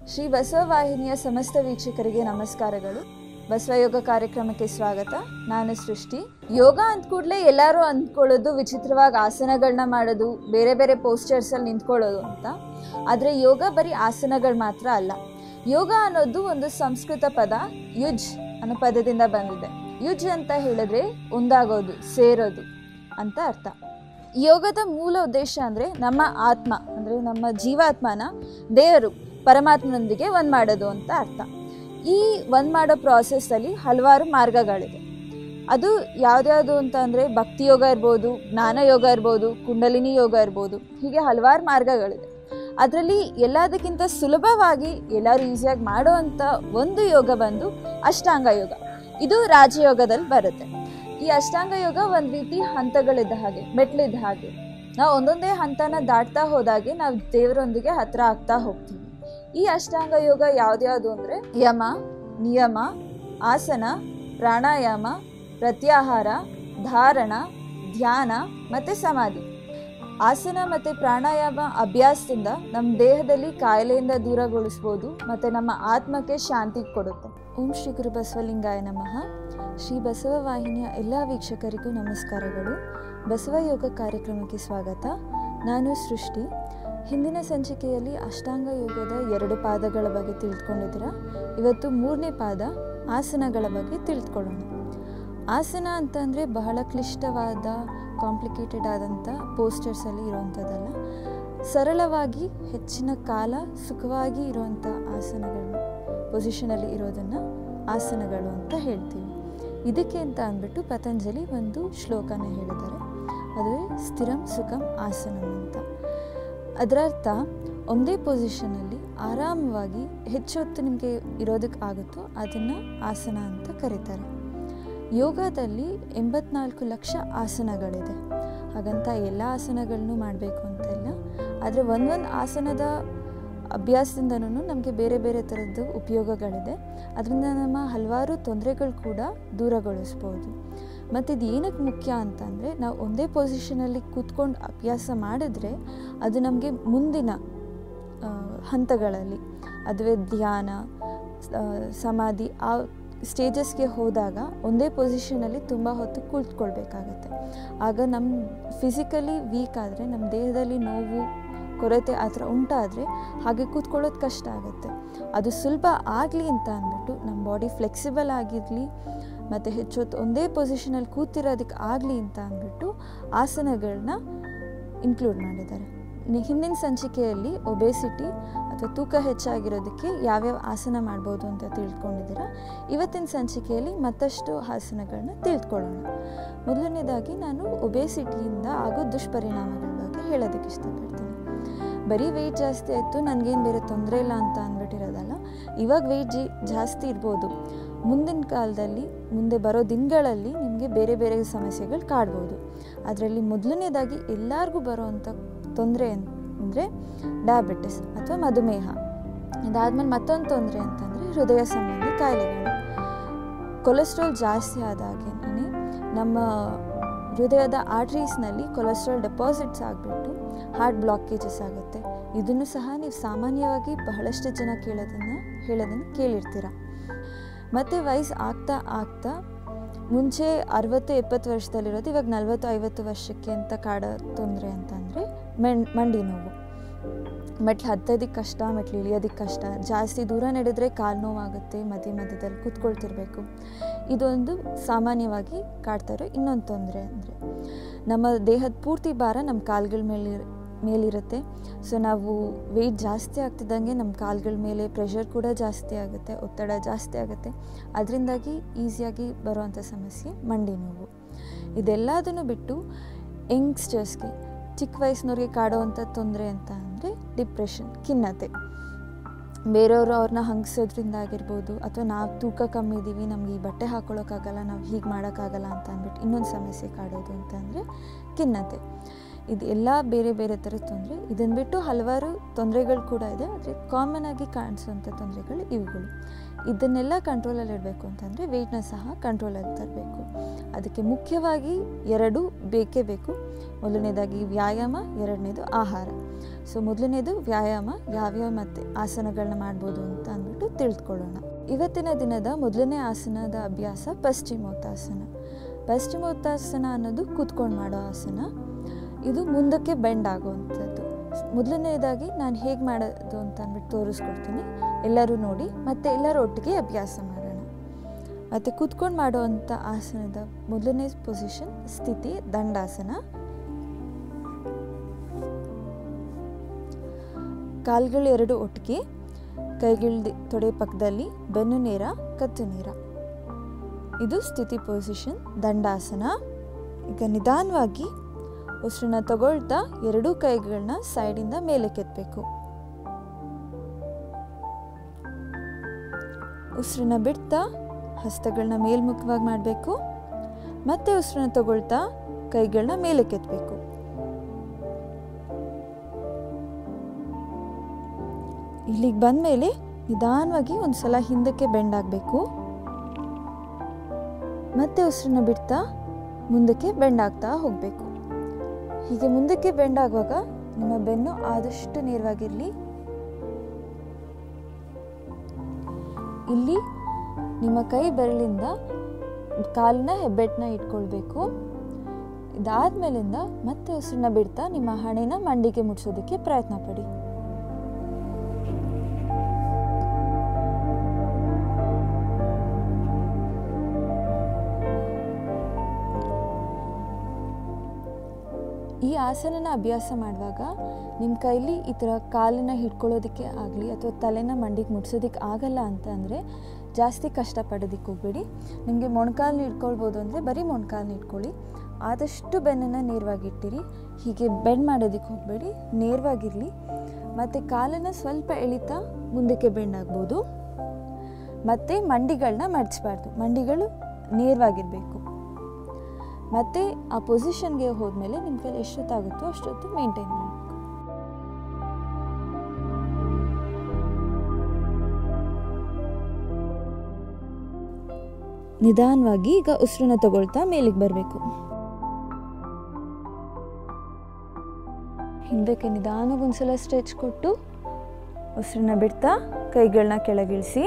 ಶ್ರೀ ಬಸವವಾಹಿನಿಯ ಸಮಸ್ತ ವೀಕ್ಷಕರಿಗೆ ನಮಸ್ಕಾರಗಳು. ಬಸವಯೋಗ ಕಾರ್ಯಕ್ರಮಕ್ಕೆ ಸ್ವಾಗತ. ನಾನು ಸೃಷ್ಟಿ. ಯೋಗ ಅಂದ ಕೂಡಲೇ ಎಲ್ಲರೂ ಅಂದ್ಕೊಳ್ಳೋದು ವಿಚಿತ್ರವಾಗಿ ಆಸನಗಳನ್ನ ಮಾಡೋದು, ಬೇರೆ ಬೇರೆ ಪೋಸ್ಚರ್ಸಲ್ಲಿ ನಿಂತ್ಕೊಳ್ಳೋದು ಅಂತ. ಆದರೆ ಯೋಗ ಬರೀ ಆಸನಗಳು ಮಾತ್ರ ಅಲ್ಲ. ಯೋಗ ಅನ್ನೋದು ಒಂದು ಸಂಸ್ಕೃತ ಪದ ಯುಜ್ ಅನ್ನೋ ಪದದಿಂದ ಬಂದಿದೆ. ಯುಜ್ ಅಂತ ಹೇಳಿದ್ರೆ ಒಂದಾಗೋದು, ಸೇರೋದು ಅಂತ ಅರ್ಥ. ಯೋಗದ ಮೂಲ ಉದ್ದೇಶ ಅಂದರೆ ನಮ್ಮ ಆತ್ಮ ಅಂದರೆ ನಮ್ಮ ಜೀವಾತ್ಮನ ದೇವರು ಪರಮಾತ್ಮನೊಂದಿಗೆ ಒಂದು ಮಾಡೋದು ಅಂತ ಅರ್ಥ. ಈ ಒಂದು ಮಾಡೋ ಪ್ರಾಸೆಸ್ಸಲ್ಲಿ ಹಲವಾರು ಮಾರ್ಗಗಳಿದೆ. ಅದು ಯಾವ್ದ್ಯಾವುದು ಅಂತ ಅಂದರೆ ಭಕ್ತಿ ಯೋಗ ಇರ್ಬೋದು, ಜ್ಞಾನ ಯೋಗ ಇರ್ಬೋದು, ಕುಂಡಲಿನಿ ಯೋಗ ಇರ್ಬೋದು, ಹೀಗೆ ಹಲವಾರು ಮಾರ್ಗಗಳಿದೆ. ಅದರಲ್ಲಿ ಎಲ್ಲದಕ್ಕಿಂತ ಸುಲಭವಾಗಿ ಎಲ್ಲರೂ ಈಸಿಯಾಗಿ ಮಾಡೋವಂಥ ಒಂದು ಯೋಗ ಬಂದು ಅಷ್ಟಾಂಗ ಯೋಗ. ಇದು ರಾಜಯೋಗದಲ್ಲಿ ಬರುತ್ತೆ. ಈ ಅಷ್ಟಾಂಗ ಯೋಗ ಒಂದು ರೀತಿ ಹಂತಗಳಿದ್ದ ಹಾಗೆ, ಮೆಟ್ಲಿದ್ದ ಹಾಗೆ. ನಾವು ಒಂದೊಂದೇ ಹಂತನ ದಾಟ್ತಾ ಹೋದಾಗೆ ನಾವು ದೇವರೊಂದಿಗೆ ಹತ್ರ ಆಗ್ತಾ ಹೋಗ್ತೀವಿ. ಈ ಅಷ್ಟಾಂಗ ಯೋಗ ಯಾವ್ದ್ಯಾವುದು ಅಂದರೆ ಯಮ, ನಿಯಮ, ಆಸನ, ಪ್ರಾಣಾಯಾಮ, ಪ್ರತ್ಯಾಹಾರ, ಧಾರಣ, ಧ್ಯಾನ ಮತ್ತು ಸಮಾಧಿ. ಆಸನ ಮತ್ತು ಪ್ರಾಣಾಯಾಮ ಅಭ್ಯಾಸದಿಂದ ನಮ್ಮ ದೇಹದಲ್ಲಿ ಕಾಯಿಲೆಯಿಂದ ದೂರಗೊಳಿಸ್ಬೋದು ಮತ್ತು ನಮ್ಮ ಆತ್ಮಕ್ಕೆ ಶಾಂತಿ ಕೊಡುತ್ತೆ. ಓಂ ಶ್ರೀ ಗುರು ಬಸವಲಿಂಗಾಯ ನಮಃ. ಶ್ರೀ ಬಸವವಾಹಿನಿಯ ಎಲ್ಲ ವೀಕ್ಷಕರಿಗೂ ನಮಸ್ಕಾರಗಳು. ಬಸವ ಯೋಗ ಕಾರ್ಯಕ್ರಮಕ್ಕೆ ಸ್ವಾಗತ. ನಾನು ಸೃಷ್ಟಿ. ಹಿಂದಿನ ಸಂಚಿಕೆಯಲ್ಲಿ ಅಷ್ಟಾಂಗ ಯೋಗದ 2 ಪಾದಗಳ ಬಗ್ಗೆ ತಿಳಿದುಕೊಂಡಿದ್ದೀರಾ. ಇವತ್ತು 3ನೇ ಪಾದ ಆಸನಗಳ ಬಗ್ಗೆ ತಿಳಿದುಕೊಳ್ಳೋಣ. ಆಸನ ಅಂತಂದರೆ ಬಹಳ ಕ್ಲಿಷ್ಟವಾದ, ಕಾಂಪ್ಲಿಕೇಟೆಡ್ ಆದಂಥ ಪೋಸ್ಟರ್ಸಲ್ಲಿ ಇರೋವಂಥದ್ದಲ್ಲ. ಸರಳವಾಗಿ ಹೆಚ್ಚಿನ ಕಾಲ ಸುಖವಾಗಿ ಇರುವಂಥ ಆಸನಗಳು, ಪೊಸಿಷನಲ್ಲಿ ಇರೋದನ್ನು ಆಸನಗಳು ಅಂತ ಹೇಳ್ತೀವಿ. ಇದಕ್ಕೆ ಅಂತ ಅಂದ್ಬಿಟ್ಟು ಪತಂಜಲಿ ಒಂದು ಶ್ಲೋಕನ ಹೇಳಿದ್ದಾರೆ. ಅದುವೇ ಸ್ಥಿರಂ ಸುಖಂ ಆಸನಂ ಅಂತ. ಅದರ ಅರ್ಥ ಒಂದೇ ಪೊಸಿಷನಲ್ಲಿ ಆರಾಮವಾಗಿ ಹೆಚ್ಚೊತ್ತು ನಿಮಗೆ ಇರೋದಕ್ಕೆ ಆಗುತ್ತೋ ಅದನ್ನು ಆಸನ ಅಂತ ಕರೀತಾರೆ. ಯೋಗದಲ್ಲಿ 84 ಲಕ್ಷ ಆಸನಗಳಿದೆ. ಹಾಗಂತ ಎಲ್ಲ ಆಸನಗಳನ್ನೂ ಮಾಡಬೇಕು ಅಂತ ಇಲ್ಲ. ಆದರೆ ಒಂದೊಂದು ಆಸನದ ಅಭ್ಯಾಸದಿಂದನೂ ನಮಗೆ ಬೇರೆ ಬೇರೆ ಥರದ್ದು ಉಪಯೋಗಗಳಿದೆ. ಅದರಿಂದ ನಮ್ಮ ಹಲವಾರು ತೊಂದರೆಗಳು ಕೂಡ ದೂರಗೊಳಿಸ್ಬೋದು. ಮತ್ತು ಇದು ಏನಕ್ಕೆ ಮುಖ್ಯ ಅಂತಂದರೆ, ನಾವು ಒಂದೇ ಪೊಸಿಷನಲ್ಲಿ ಕೂತ್ಕೊಂಡು ಅಭ್ಯಾಸ ಮಾಡಿದ್ರೆ ಅದು ನಮಗೆ ಮುಂದಿನ ಹಂತಗಳಲ್ಲಿ, ಅದುವೇ ಧ್ಯಾನ, ಸಮಾಧಿ, ಆ ಸ್ಟೇಜಸ್ಗೆ ಹೋದಾಗ ಒಂದೇ ಪೊಸಿಷನಲ್ಲಿ ತುಂಬ ಹೊತ್ತು ಕೂತ್ಕೊಳ್ಬೇಕಾಗತ್ತೆ. ಆಗ ನಮ್ಮ ಫಿಸಿಕಲಿ ವೀಕ್ ಆದರೆ, ನಮ್ಮ ದೇಹದಲ್ಲಿ ನೋವು, ಕೊರತೆ ಆ ಥರ ಉಂಟಾದರೆ ಹಾಗೆ ಕೂತ್ಕೊಳ್ಳೋದು ಕಷ್ಟ ಆಗುತ್ತೆ. ಅದು ಸುಲಭ ಆಗಲಿ ಅಂತ ಅಂದ್ಬಿಟ್ಟು ನಮ್ಮ ಬಾಡಿ ಫ್ಲೆಕ್ಸಿಬಲ್ ಆಗಿರಲಿ ಮತ್ತು ಹೆಚ್ಚೊತ್ತು ಒಂದೇ ಪೊಸಿಷನಲ್ಲಿ ಕೂತಿರೋದಕ್ಕೆ ಆಗಲಿ ಅಂತ ಅಂದ್ಬಿಟ್ಟು ಆಸನಗಳನ್ನ ಇನ್ಕ್ಲೂಡ್ ಮಾಡಿದ್ದಾರೆ. ಹಿಂದಿನ ಸಂಚಿಕೆಯಲ್ಲಿ ಒಬೇಸಿಟಿ ಅಥವಾ ತೂಕ ಹೆಚ್ಚಾಗಿರೋದಕ್ಕೆ ಯಾವ್ಯಾವ ಆಸನ ಮಾಡ್ಬೋದು ಅಂತ ತಿಳ್ಕೊಂಡಿದ್ದೀರಾ. ಇವತ್ತಿನ ಸಂಚಿಕೆಯಲ್ಲಿ ಮತ್ತಷ್ಟು ಆಸನಗಳನ್ನ ತಿಳ್ಕೊಳ್ಳೋಣ. ಮೊದಲನೇದಾಗಿ ನಾನು ಒಬೇಸಿಟಿಯಿಂದ ಆಗೋ ದುಷ್ಪರಿಣಾಮಗಳ ಬಗ್ಗೆ ಹೇಳೋದಕ್ಕೆ ಇಷ್ಟಪಡ್ತೀನಿ. ಬರೀ ವೆಯ್ಟ್ ಜಾಸ್ತಿ ಆಯಿತು, ನನಗೇನು ಬೇರೆ ತೊಂದರೆ ಇಲ್ಲ ಅಂತ ಅಂದ್ಬಿಟ್ಟಿರೋದಲ್ಲ. ಇವಾಗ ವೆಯ್ಟ್ ಜಾಸ್ತಿ ಇರ್ಬೋದು, ಮುಂದಿನ ಕಾಲದಲ್ಲಿ, ಮುಂದೆ ಬರೋ ದಿನಗಳಲ್ಲಿ ನಿಮಗೆ ಬೇರೆ ಬೇರೆ ಸಮಸ್ಯೆಗಳು ಕಾಡ್ಬೋದು. ಅದರಲ್ಲಿ ಮೊದಲನೇದಾಗಿ ಎಲ್ಲರಿಗೂ ಬರೋವಂಥ ತೊಂದರೆ ಅಂದರೆ ಡಯಾಬಿಟಿಸ್ ಅಥವಾ ಮಧುಮೇಹ. ಇದಾದಮೇಲೆ ಮತ್ತೊಂದು ತೊಂದರೆ ಅಂತಂದರೆ ಹೃದಯ ಸಂಬಂಧಿ ಕಾಯಿಲೆಗಳು. ಕೊಲೆಸ್ಟ್ರಾಲ್ ಜಾಸ್ತಿ ಆದಾಗೇ ನಮ್ಮ ಹೃದಯದ ಆರ್ಟ್ರೀಸ್ನಲ್ಲಿ ಕೊಲೆಸ್ಟ್ರಾಲ್ ಡೆಪಾಸಿಟ್ಸ್ ಆಗಿಬಿಟ್ಟು ಹಾರ್ಟ್ ಬ್ಲಾಕೇಜಸ್ ಆಗುತ್ತೆ. ಇದನ್ನು ಸಹ ನೀವು ಸಾಮಾನ್ಯವಾಗಿ ಬಹಳಷ್ಟು ಜನ ಹೇಳೋದನ್ನು ಕೇಳಿರ್ತೀರ. ಮತ್ತು ವಯಸ್ಸು ಆಗ್ತಾ ಆಗ್ತಾ ಮುಂಚೆ 60-70 ವರ್ಷದಲ್ಲಿರೋದು ಇವಾಗ 40-50 ವರ್ಷಕ್ಕೆ ಅಂತ ಕಾಡೋ ತೊಂದರೆ ಅಂತಂದರೆ ಮಂಡಿ ನೋವು. ಮೆಟ್ಲು ಹತ್ತೋದಕ್ಕೆ ಕಷ್ಟ, ಮೆಟ್ಲು ಇಳಿಯೋದಕ್ಕೆ ಕಷ್ಟ, ಜಾಸ್ತಿ ದೂರ ನಡೆದರೆ ಕಾಲು ನೋವಾಗುತ್ತೆ, ಮಧ್ಯದಲ್ಲಿ ಕೂತ್ಕೊಳ್ತಿರ್ಬೇಕು. ಇದೊಂದು ಸಾಮಾನ್ಯವಾಗಿ ಕಾಡ್ತಾ ಇರೋ ಇನ್ನೊಂದು ತೊಂದರೆ. ಅಂದರೆ ನಮ್ಮ ದೇಹದ ಪೂರ್ತಿ ಭಾರ ನಮ್ಮ ಕಾಲುಗಳ ಮೇಲಿರುತ್ತೆ. ಸೊ ನಾವು ವೆಯ್ಟ್ ಜಾಸ್ತಿ ಆಗ್ತಿದ್ದಂಗೆ ನಮ್ಮ ಕಾಲುಗಳ ಮೇಲೆ ಪ್ರೆಷರ್ ಕೂಡ ಜಾಸ್ತಿ ಆಗುತ್ತೆ, ಒತ್ತಡ ಜಾಸ್ತಿ ಆಗುತ್ತೆ. ಅದರಿಂದಾಗಿ ಈಸಿಯಾಗಿ ಬರುವಂಥ ಸಮಸ್ಯೆ ಮಂಡಿ ನೋವು. ಇದೆಲ್ಲದನ್ನು ಬಿಟ್ಟು ಯಂಗ್ಸ್ಟರ್ಸ್ಗೆ, ಚಿಕ್ಕ ವಯಸ್ಸಿನವ್ರಿಗೆ ಕಾಡುವಂಥ ತೊಂದರೆ ಅಂತ ಅಂದರೆ ಡಿಪ್ರೆಷನ್, ಖಿನ್ನತೆ. ಬೇರೆಯವರು ಅವ್ರನ್ನ ಹಂಗಿಸೋದ್ರಿಂದ ಆಗಿರ್ಬೋದು, ಅಥವಾ ನಾವು ತೂಕ ಕಮ್ಮಿ ಇದ್ದೀವಿ, ನಮ್ಗೆ ಈ ಬಟ್ಟೆ ಹಾಕ್ಕೊಳ್ಳೋಕ್ಕಾಗಲ್ಲ, ನಾವು ಹೀಗೆ ಮಾಡೋಕ್ಕಾಗಲ್ಲ ಅಂತ ಅಂದ್ಬಿಟ್ಟು ಇನ್ನೊಂದು ಸಮಸ್ಯೆ ಕಾಡೋದು ಅಂತ ಅಂದರೆ ಖಿನ್ನತೆ. ಇದು ಎಲ್ಲ ಬೇರೆ ಬೇರೆ ಥರದ ತೊಂದರೆ. ಇದನ್ನು ಬಿಟ್ಟು ಹಲವಾರು ತೊಂದರೆಗಳು ಕೂಡ ಇದೆ. ಆದರೆ ಕಾಮನ್ ಆಗಿ ಕಾಣಿಸುವಂಥ ತೊಂದರೆಗಳು ಇವುಗಳು. ಇದನ್ನೆಲ್ಲ ಕಂಟ್ರೋಲಲ್ಲಿ ಇಡಬೇಕು ಅಂತಂದರೆ ವೆಯ್ಟ್ನ ಸಹ ಕಂಟ್ರೋಲಲ್ಲಿ ತರಬೇಕು. ಅದಕ್ಕೆ ಮುಖ್ಯವಾಗಿ 2 ಬೇಕೇ ಬೇಕು. ಮೊದಲನೇದಾಗಿ ವ್ಯಾಯಾಮ, ಎರಡನೇದು ಆಹಾರ. ಸೊ ಮೊದಲನೇದು ವ್ಯಾಯಾಮ, ಯಾವ್ಯಾವ ಮತ್ತು ಆಸನಗಳನ್ನ ಮಾಡ್ಬೋದು ಅಂತ ಅಂದ್ಬಿಟ್ಟು ತಿಳಿದುಕೊಳ್ಳೋಣ. ಇವತ್ತಿನ ದಿನದ ಮೊದಲನೇ ಆಸನದ ಅಭ್ಯಾಸ ಪಶ್ಚಿಮೋತ್ತಾಸನ. ಪಶ್ಚಿಮೋತ್ತಾಸನ ಅನ್ನೋದು ಕೂತ್ಕೊಂಡು ಮಾಡೋ ಆಸನ. ಇದು ಮುಂದಕ್ಕೆ ಬೆಂಡ್ ಆಗುವಂಥದ್ದು. ಮೊದಲನೇದಾಗಿ ನಾನು ಹೇಗೆ ಮಾಡೋದು ಅಂತ ಅಂದ್ಬಿಟ್ಟು ತೋರಿಸ್ಕೊಡ್ತೀನಿ. ಎಲ್ಲರೂ ನೋಡಿ ಮತ್ತು ಎಲ್ಲರೂ ಒಟ್ಟಿಗೆ ಅಭ್ಯಾಸ ಮಾಡೋಣ. ಮತ್ತು ಕೂತ್ಕೊಂಡು ಮಾಡೋವಂಥ ಆಸನದ ಮೊದಲನೇ ಪೊಸಿಷನ್ ಸ್ಥಿತಿ ದಂಡಾಸನ. ಕಾಲ್ಗಳು ಎರಡು ಒಟ್ಟಿಗೆ, ಕೈಗಳ ತೊಡೆ ಪಕ್ಕದಲ್ಲಿ, ಬೆನ್ನು ನೇರ, ಕತ್ತು ನೇರ. ಇದು ಸ್ಥಿತಿ ಪೊಸಿಷನ್ ದಂಡಾಸನ. ಈಗ ನಿಧಾನವಾಗಿ ಉಸಿರನ್ನ ತಗೊಳ್ತಾ ಎರಡೂ ಕೈಗಳನ್ನ ಸೈಡಿಂದ ಮೇಲೆ ಕೆತ್ತಬೇಕು. ಉಸಿರನ್ನ ಬಿಡ್ತಾ ಹಸ್ತಗಳನ್ನ ಮೇಲ್ಮುಖವಾಗಿ ಮಾಡಬೇಕು. ಮತ್ತೆ ಉಸಿರನ್ನ ತಗೊಳ್ತಾ ಕೈಗಳನ್ನ ಮೇಲೆ ಕೆತ್ತಬೇಕು. ಇಲ್ಲಿಗೆ ಬಂದಮೇಲೆ ನಿಧಾನವಾಗಿ ಒಂದ್ಸಲ ಹಿಂದಕ್ಕೆ ಬೆಂಡ್ ಆಗಬೇಕು. ಮತ್ತೆ ಉಸಿರನ್ನ ಬಿಡ್ತಾ ಮುಂದಕ್ಕೆ ಬೆಂಡ್ ಆಗ್ತಾ ಹೋಗಬೇಕು. ಹೀಗೆ ಮುಂದಕ್ಕೆ ಬೆಂಡ್ ಆಗುವಾಗ ನಿಮ್ಮ ಬೆನ್ನು ಆದಷ್ಟು ನೇರವಾಗಿರಲಿ. ಇಲ್ಲಿ ನಿಮ್ಮ ಕೈ ಬೆರಳಿಂದ ಕಾಲಿನ ಹೆಬ್ಬೆಟ್ಟನ್ನ ಇಟ್ಕೊಳ್ಬೇಕು. ಇದಾದ್ಮೇಲಿಂದ ಮತ್ತೆ ಉಸಿರನ್ನ ಬಿಡ್ತಾ ನಿಮ್ಮ ಹಣೆನ ಮಂಡಿಗೆ ಮುಟ್ಸೋದಕ್ಕೆ ಪ್ರಯತ್ನ ಪಡಿ. ಈ ಆಸನನ ಅಭ್ಯಾಸ ಮಾಡುವಾಗ ನಿಮ್ಮ ಕೈಲಿ ಈ ಥರ ಕಾಲನ್ನು ಹಿಡ್ಕೊಳ್ಳೋದಕ್ಕೆ ಆಗಲಿ ಅಥವಾ ತಲೆನ ಮಂಡಿಗೆ ಮುಟ್ಸೋದಕ್ಕೆ ಆಗಲ್ಲ ಅಂತ ಅಂದರೆ ಜಾಸ್ತಿ ಕಷ್ಟಪಡೋದಕ್ಕೆ ಹೋಗಬೇಡಿ. ನಿಮಗೆ ಮೊಣಕಾಲನ್ನ ಇಟ್ಕೊಳ್ಬೋದು ಅಂದರೆ ಬರೀ ಮೊಣಕಾಲನ್ನ ಇಟ್ಕೊಳ್ಳಿ. ಆದಷ್ಟು ಬೆನ್ನನ್ನು ನೇರವಾಗಿಟ್ಟಿರಿ. ಹೀಗೆ ಬೆಂಡ್ ಮಾಡೋದಕ್ಕೆ ಹೋಗಬೇಡಿ, ನೇರವಾಗಿರಲಿ. ಮತ್ತು ಕಾಲನ್ನು ಸ್ವಲ್ಪ ಎಳಿತಾ ಮುಂದಕ್ಕೆ ಬೆಂಡ್ ಆಗ್ಬೋದು. ಮತ್ತು ಮಂಡಿಗಳನ್ನ ಮಡಚಬಾರ್ದು, ಮಂಡಿಗಳು ನೇರವಾಗಿರಬೇಕು. ಮತ್ತು ಆ ಪೊಸಿಷನ್ಗೆ ಹೋದ್ಮೇಲೆ ನಿಮ್ಮ ಕೈಲಿ ಎಷ್ಟೊತ್ತಾಗುತ್ತೋ ಅಷ್ಟೊತ್ತು ಮೇಂಟೈನ್ ಮಾಡಬೇಕು. ನಿಧಾನವಾಗಿ ಈಗ ಉಸಿರನ್ನ ತಗೊಳ್ತಾ ಮೇಲಿಗೆ ಬರಬೇಕು. ಹಿಂದಕ್ಕೆ ನಿಧಾನವಾಗಿ ಒಂದ್ಸಲ ಸ್ಟ್ರೆಚ್ ಕೊಟ್ಟು ಉಸಿರನ್ನ ಬಿಡ್ತಾ ಕೈಗಳನ್ನ ಕೆಳಗಿಳಿಸಿ.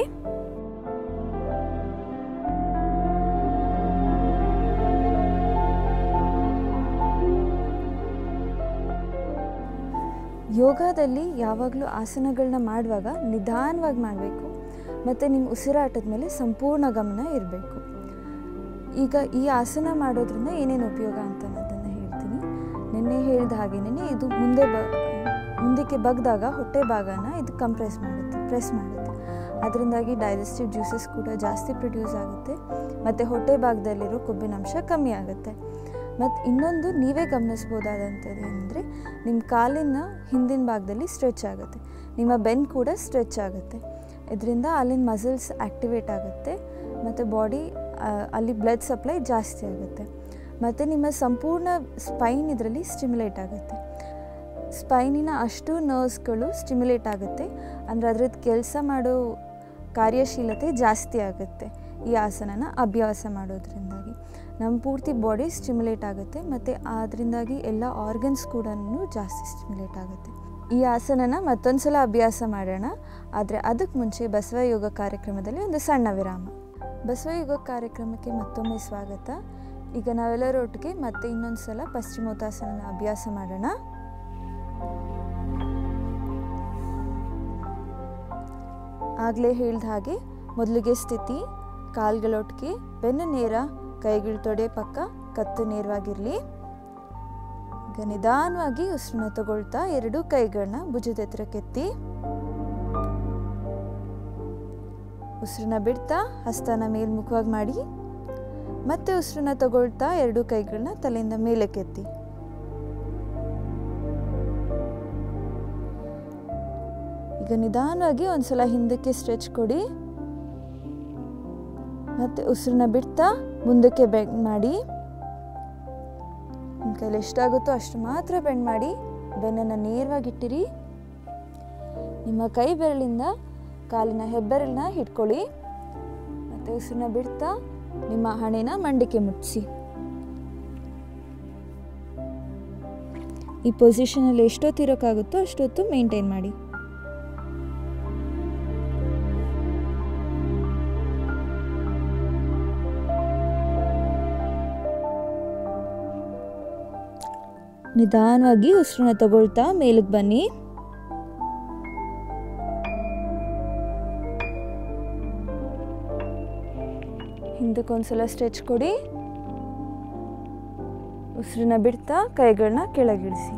ಯೋಗದಲ್ಲಿ ಯಾವಾಗಲೂ ಆಸನಗಳನ್ನ ಮಾಡುವಾಗ ನಿಧಾನವಾಗಿ ಮಾಡಬೇಕು ಮತ್ತು ನಿಮ್ಮ ಉಸಿರಾಟದ ಮೇಲೆ ಸಂಪೂರ್ಣ ಗಮನ ಇರಬೇಕು. ಈಗ ಈ ಆಸನ ಮಾಡೋದ್ರಿಂದ ಏನೇನು ಉಪಯೋಗ ಅಂತ ಅನ್ನೋದನ್ನು ಹೇಳ್ತೀನಿ. ನಿನ್ನೆ ಹೇಳಿದ ಹಾಗೆಯೇ ಇದು ಮುಂದಕ್ಕೆ ಬಗ್ದಾಗ ಹೊಟ್ಟೆ ಭಾಗನ ಇದು ಪ್ರೆಸ್ ಮಾಡುತ್ತೆ. ಅದರಿಂದಾಗಿ ಡೈಜೆಸ್ಟಿವ್ ಜ್ಯೂಸಸ್ ಕೂಡ ಜಾಸ್ತಿ ಪ್ರೊಡ್ಯೂಸ್ ಆಗುತ್ತೆ ಮತ್ತು ಹೊಟ್ಟೆ ಭಾಗದಲ್ಲಿರೋ ಕೊಬ್ಬಿನಾಂಶ ಕಮ್ಮಿ ಆಗುತ್ತೆ. ಮತ್ತು ಇನ್ನೊಂದು ನೀವೇ ಗಮನಿಸ್ಬೋದಾದಂಥದ್ದು ಏನಂದರೆ ನಿಮ್ಮ ಕಾಲಿನ ಹಿಂದಿನ ಭಾಗದಲ್ಲಿ ಸ್ಟ್ರೆಚ್ ಆಗುತ್ತೆ, ನಿಮ್ಮ ಬೆನ್ನು ಕೂಡ ಸ್ಟ್ರೆಚ್ ಆಗುತ್ತೆ. ಇದರಿಂದ ಅಲ್ಲಿನ ಮಸಲ್ಸ್ ಆ್ಯಕ್ಟಿವೇಟ್ ಆಗುತ್ತೆ ಮತ್ತು ಬಾಡಿ ಅಲ್ಲಿ ಬ್ಲಡ್ ಸಪ್ಲೈ ಜಾಸ್ತಿ ಆಗುತ್ತೆ. ಮತ್ತು ನಿಮ್ಮ ಸಂಪೂರ್ಣ ಸ್ಪೈನ್ ಇದರಲ್ಲಿ ಸ್ಟಿಮ್ಯುಲೇಟ್ ಆಗುತ್ತೆ. ಸ್ಪೈನಿನ ಅಷ್ಟು ನರ್ವ್ಸ್ಗಳು ಸ್ಟಿಮ್ಯುಲೇಟ್ ಆಗುತ್ತೆ, ಅಂದರೆ ಅದರದ್ದು ಕೆಲಸ ಮಾಡೋ ಕಾರ್ಯಶೀಲತೆ ಜಾಸ್ತಿ ಆಗುತ್ತೆ. ಈ ಆಸನನ ಅಭ್ಯಾಸ ಮಾಡೋದ್ರಿಂದಾಗಿ ನಮ್ಮ ಪೂರ್ತಿ ಬಾಡಿ ಸ್ಟಿಮ್ಯುಲೇಟ್ ಆಗುತ್ತೆ ಮತ್ತು ಅದರಿಂದಾಗಿ ಎಲ್ಲ ಆರ್ಗನ್ಸ್ ಕೂಡ ಜಾಸ್ತಿ ಸ್ಟಿಮ್ಯುಲೇಟ್ ಆಗುತ್ತೆ. ಈ ಆಸನನ ಮತ್ತೊಂದು ಸಲ ಅಭ್ಯಾಸ ಮಾಡೋಣ. ಆದರೆ ಅದಕ್ಕೆ ಮುಂಚೆ ಬಸವ ಯೋಗ ಕಾರ್ಯಕ್ರಮದಲ್ಲಿ ಒಂದು ಸಣ್ಣ ವಿರಾಮ. ಬಸವ ಯೋಗ ಕಾರ್ಯಕ್ರಮಕ್ಕೆ ಮತ್ತೊಮ್ಮೆ ಸ್ವಾಗತ. ಈಗ ನಾವೆಲ್ಲರೂ ಒಟ್ಟಿಗೆ ಮತ್ತೆ ಇನ್ನೊಂದು ಸಲ ಪಶ್ಚಿಮೋತ್ತಾಸನ ಅಭ್ಯಾಸ ಮಾಡೋಣ. ಆಗಲೇ ಹೇಳಿದ ಹಾಗೆ ಮೊದಲಿಗೆ ಸ್ಥಿತಿ, ಕಾಲ್ಗಳೊಟ್ಟಿಗೆ, ಬೆನ್ನು ನೇರ, ಕೈಗಳು ತೊಡೆ ಪಕ್ಕ, ಕತ್ತು ನೇರವಾಗಿರಲಿ. ಈಗ ನಿಧಾನವಾಗಿ ಉಸಿರನ್ನ ತಗೊಳ್ತಾ ಎರಡೂ ಕೈಗಳನ್ನ ಭುಜದ ಎತ್ತರಕ್ಕೆ ಎತ್ತಿ, ಉಸಿರನ್ನ ಬಿಡ್ತಾ ಹಸ್ತನ ಮೇಲ್ಮುಖವಾಗಿ ಮಾಡಿ, ಮತ್ತೆ ಉಸಿರನ್ನ ತಗೊಳ್ತಾ ಎರಡೂ ಕೈಗಳನ್ನ ತಲೆಯಿಂದ ಮೇಲಕ್ಕೆ ಎತ್ತಿ. ಈಗ ನಿಧಾನವಾಗಿ ಒಂದ್ಸಲ ಹಿಂದಕ್ಕೆ ಸ್ಟ್ರೆಚ್ ಕೊಡಿ, ಮತ್ತೆ ಉಸಿರನ್ನ ಬಿಡ್ತಾ ಮುಂದಕ್ಕೆ ಬೆಂಡ್ ಮಾಡಿ. ನಿಮ್ಮ ಕೈಲಿ ಎಷ್ಟಾಗುತ್ತೋ ಅಷ್ಟು ಮಾತ್ರ ಬೆಂಡ್ ಮಾಡಿ. ಬೆನ್ನನ್ನು ನೇರವಾಗಿಟ್ಟಿರಿ. ನಿಮ್ಮ ಕೈ ಬೆರಳಿಂದ ಕಾಲಿನ ಹೆಬ್ಬೆರಳನ್ನ ಹಿಡ್ಕೊಳ್ಳಿ. ಮತ್ತು ಉಸಿರನ್ನ ಬಿಡ್ತಾ ನಿಮ್ಮ ಹಣೆನ ಮಂಡಿಗೆ ಮುಟ್ಟಿಸಿ. ಈ ಪೊಸಿಷನಲ್ಲಿ ಎಷ್ಟೊತ್ತು ಇರೋಕ್ಕಾಗುತ್ತೋ ಅಷ್ಟೊತ್ತು ಮೇಂಟೈನ್ ಮಾಡಿ. ನಿಧಾನವಾಗಿ ಉಸಿರನ್ನ ತಗೊಳ್ತಾ ಮೇಲಕ್ಕೆ ಬನ್ನಿ. ಹಿಂದಕ್ಕೊಂದ್ಸಲ ಸ್ಟ್ರೆಚ್ ಕೊಡಿ. ಉಸಿರನ್ನ ಬಿಡ್ತಾ ಕೈಗಳನ್ನ ಕೆಳಗಿಳಿಸಿ.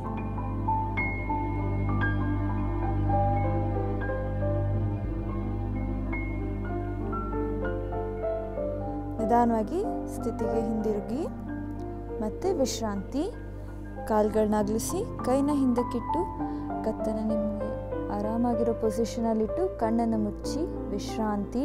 ನಿಧಾನವಾಗಿ ಸ್ಥಿತಿಗೆ ಹಿಂದಿರುಗಿ ಮತ್ತೆ ವಿಶ್ರಾಂತಿ. ಕಾಲ್ಗಳನ್ನ ಅಗಲಿಸಿ ಕೈನ ಹಿಂದಕ್ಕಿಟ್ಟು ಕತ್ತನ್ನು ನಿಮಗೆ ಆರಾಮಾಗಿರೋ ಪೊಸಿಷನಲ್ಲಿಟ್ಟು ಕಣ್ಣನ್ನು ಮುಚ್ಚಿ ವಿಶ್ರಾಂತಿ.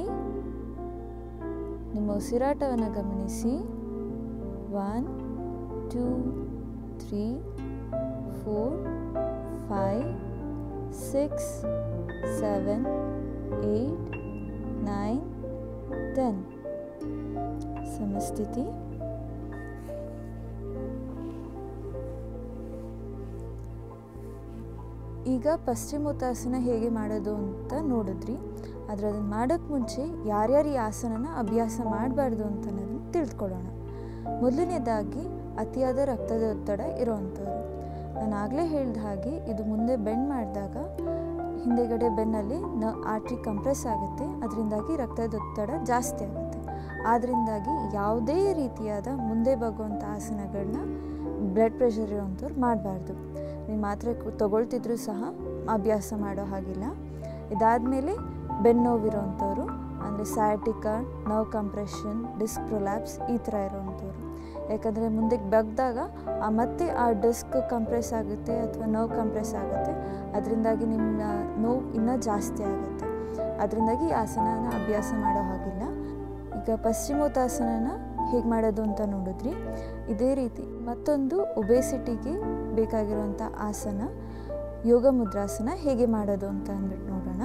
ನಿಮ್ಮ ಉಸಿರಾಟವನ್ನು ಗಮನಿಸಿ. 1 2 3 4 5 6 7 8 9 10. ಸಮಸ್ಥಿತಿ. ಈಗ ಪಶ್ಚಿಮೋತ್ತಾಸನ ಹೇಗೆ ಮಾಡೋದು ಅಂತ ನೋಡಿದ್ರಿ. ಆದರೆ ಅದನ್ನು ಮಾಡೋಕ್ಕೆ ಮುಂಚೆ ಯಾರ್ಯಾರು ಈ ಆಸನನ ಅಭ್ಯಾಸ ಮಾಡಬಾರ್ದು ಅಂತ ಅನ್ನೋದನ್ನು ತಿಳಿದುಕೊಳ್ಳೋಣ. ಮೊದಲನೇದಾಗಿ ಅತಿಯಾದ ರಕ್ತದ ಒತ್ತಡ ಇರೋವಂಥವ್ರು. ನಾನು ಆಗಲೇ ಹೇಳಿದ ಹಾಗೆ ಇದು ಮುಂದೆ ಬೆಂಡ್ ಮಾಡಿದಾಗ ಹಿಂದೆಗಡೆ ಬೆನ್ನಲ್ಲಿ ಆರ್ಟ್ರಿ ಕಂಪ್ರೆಸ್ ಆಗುತ್ತೆ. ಅದರಿಂದಾಗಿ ರಕ್ತದ ಒತ್ತಡ ಜಾಸ್ತಿ ಆಗುತ್ತೆ. ಆದ್ದರಿಂದಾಗಿ ಯಾವುದೇ ರೀತಿಯಾದ ಮುಂದೆ ಬಗ್ಗುವಂಥ ಆಸನಗಳನ್ನ ಬ್ಲಡ್ ಪ್ರೆಷರ್ ಇರೋವಂಥವ್ರು ಮಾಡಬಾರ್ದು. ನೀವು ಮಾತ್ರೆ ತೊಗೊಳ್ತಿದ್ರು ಸಹ ಅಭ್ಯಾಸ ಮಾಡೋ ಹಾಗಿಲ್ಲ. ಇದಾದಮೇಲೆ ಬೆನ್ನೋವಿರೋವಂಥವ್ರು ಅಂದರೆ sciatica, nerve compression, disc prolapse ಈ ಥರ ಇರೋವಂಥವ್ರು. ಯಾಕಂದರೆ ಮುಂದಕ್ಕೆ ಬಗ್ದಾಗ ಮತ್ತೆ ಆ ಡಿಸ್ಕ್ ಕಂಪ್ರೆಸ್ ಆಗುತ್ತೆ ಅಥವಾ ನೋವು ಕಂಪ್ರೆಸ್ ಆಗುತ್ತೆ. ಅದರಿಂದಾಗಿ ನಿಮ್ಮ ನೋವು ಇನ್ನೂ ಜಾಸ್ತಿ ಆಗುತ್ತೆ. ಅದರಿಂದಾಗಿ ಈ ಆಸನನ ಅಭ್ಯಾಸ ಮಾಡೋ ಹಾಗಿಲ್ಲ. ಈಗ ಪಶ್ಚಿಮೋತ್ತಾಸನನ ಹೇಗೆ ಮಾಡೋದು ಅಂತ ನೋಡಿದ್ರಿ. ಇದೇ ರೀತಿ ಮತ್ತೊಂದು ಒಬೇಸಿಟಿಗೆ ಬೇಕಾಗಿರುವಂಥ ಆಸನ ಯೋಗ ಮುದ್ರಾಸನ ಹೇಗೆ ಮಾಡೋದು ಅಂತ ಅಂದ್ಬಿಟ್ಟು ನೋಡೋಣ.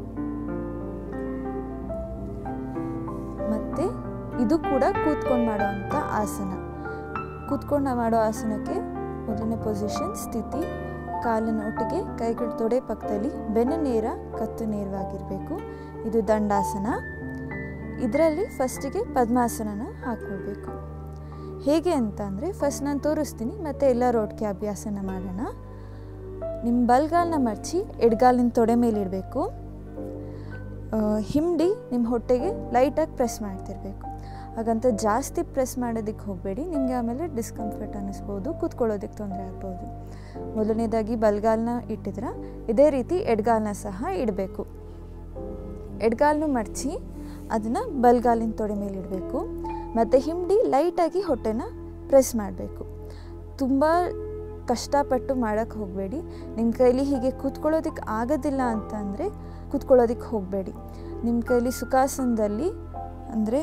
ಮತ್ತು ಇದು ಕೂಡ ಕೂತ್ಕೊಂಡು ಮಾಡೋವಂಥ ಆಸನ. ಕೂತ್ಕೊಂಡು ಮಾಡೋ ಆಸನಕ್ಕೆ ಮೊದಲನೇ ಪೊಸಿಷನ್ ಸ್ಥಿತಿ. ಕಾಲಿನ ಒಟ್ಟಿಗೆ ಕೈಗಳು ತೊಡೆ ಪಕ್ಕದಲ್ಲಿ, ಬೆನ್ನು ನೇರ, ಕತ್ತು ನೇರವಾಗಿರಬೇಕು. ಇದು ದಂಡಾಸನ. ಇದರಲ್ಲಿ ಫಸ್ಟಿಗೆ ಪದ್ಮಾಸನನ ಹಾಕ್ಕೊಳ್ಬೇಕು. ಹೇಗೆ ಅಂತ ಅಂದರೆ ಫಸ್ಟ್ ನಾನು ತೋರಿಸ್ತೀನಿ, ಮತ್ತು ಎಲ್ಲರೂ ಒಟ್ಟಿಗೆ ಅಭ್ಯಾಸನ ಮಾಡೋಣ. ನಿಮ್ಮ ಬಲ್ಗಾಲನ್ನ ಮಡಚಿ ಎಡಗಾಲಿನ ತೊಡೆ ಮೇಲೆ ಇಡಬೇಕು. ಹಿಂಡಿ ನಿಮ್ಮ ಹೊಟ್ಟೆಗೆ ಲೈಟಾಗಿ ಪ್ರೆಸ್ ಮಾಡ್ತಿರ್ಬೇಕು. ಹಾಗಂತ ಜಾಸ್ತಿ ಪ್ರೆಸ್ ಮಾಡೋದಕ್ಕೆ ಹೋಗಬೇಡಿ. ನಿಮಗೆ ಆಮೇಲೆ ಡಿಸ್ಕಂಫರ್ಟ್ ಅನ್ನಿಸ್ಬೋದು, ಕೂತ್ಕೊಳ್ಳೋದಕ್ಕೆ ತೊಂದರೆ ಆಗ್ಬೋದು. ಮೊದಲನೇದಾಗಿ ಬಲ್ಗಾಲನ್ನ ಇಟ್ಟಿದ್ರೆ ಇದೇ ರೀತಿ ಎಡಗಾಲನ್ನ ಸಹ ಇಡಬೇಕು. ಎಡಗಾಲನ್ನು ಮಡಚಿ ಅದನ್ನು ಬಲ್ಗಾಲಿನ ತೊಡೆ ಮೇಲೆ ಇಡಬೇಕು. ಮತ್ತು ಹಿಂಡಿ ಲೈಟಾಗಿ ಹೊಟ್ಟೆನ ಪ್ರೆಸ್ ಮಾಡಬೇಕು. ತುಂಬ ಕಷ್ಟಪಟ್ಟು ಮಾಡೋಕ್ಕೆ ಹೋಗಬೇಡಿ. ನಿಮ್ಮ ಕೈಲಿ ಹೀಗೆ ಕೂತ್ಕೊಳ್ಳೋದಕ್ಕೆ ಆಗೋದಿಲ್ಲ ಅಂತ ಅಂದರೆ ಕೂತ್ಕೊಳ್ಳೋದಕ್ಕೆ ಹೋಗಬೇಡಿ. ನಿಮ್ಮ ಕೈಲಿ ಸುಖಾಸನದಲ್ಲಿ ಅಂದರೆ